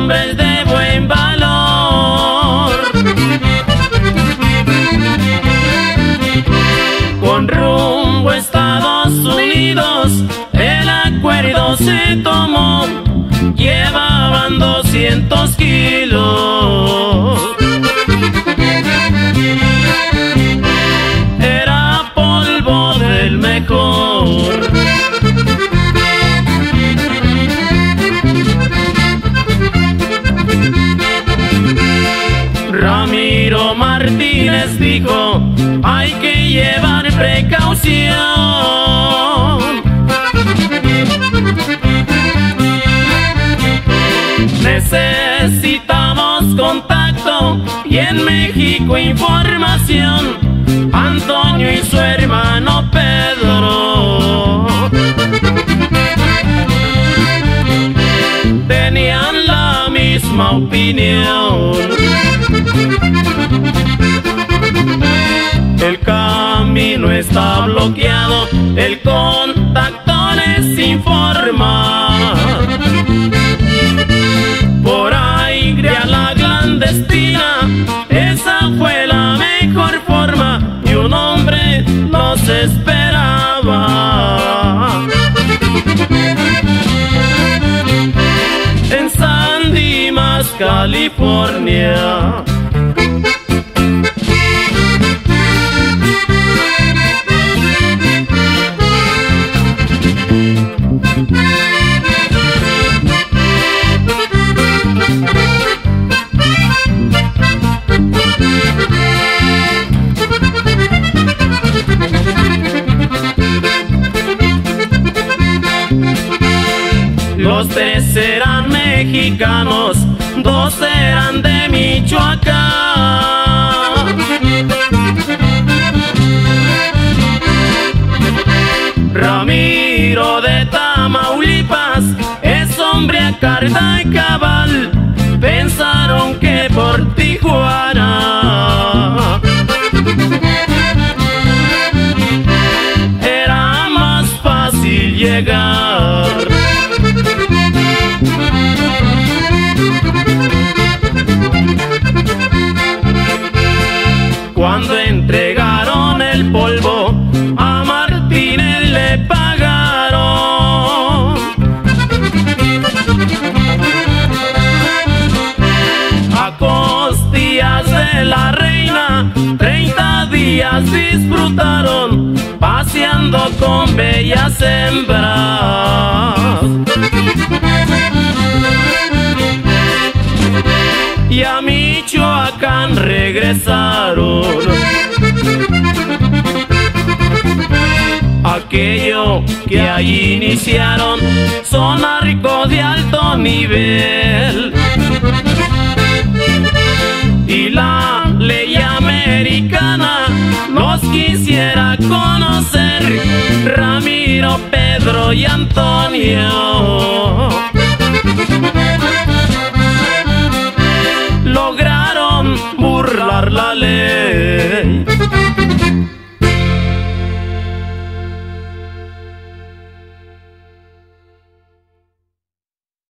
hombres de buen valor. Con rumbo a Estados Unidos el acuerdo se tomó, llevaban 200 kilos. Era polvo del mejor. Ramiro Martínez dijo: hay que llevar precaución. Necesitamos contacto y en México información. Antonio y su hermano Pedro tenían la misma opinión. El camino está bloqueado, el contacto les informa. Por ahí crea la clandestina, esa fue la mejor forma, y un hombre los esperaba. En San Dimas, California. Los 3 eran mexicanos, 2 eran de Michoacán. Ramiro de Tamaulipas es hombre a carta y cabal. Pensaron que por Tijuana era más fácil llegar. Cuando entregaron el polvo, a Martínez le pagaron. A costillas de la reina, 30 días disfrutaron, paseando con bellas hembras. Y a Michoacán regresaron. Aquello que allí iniciaron son narcos de alto nivel. Y la ley americana los quisiera conocer, Ramiro, Pedro y Antonio.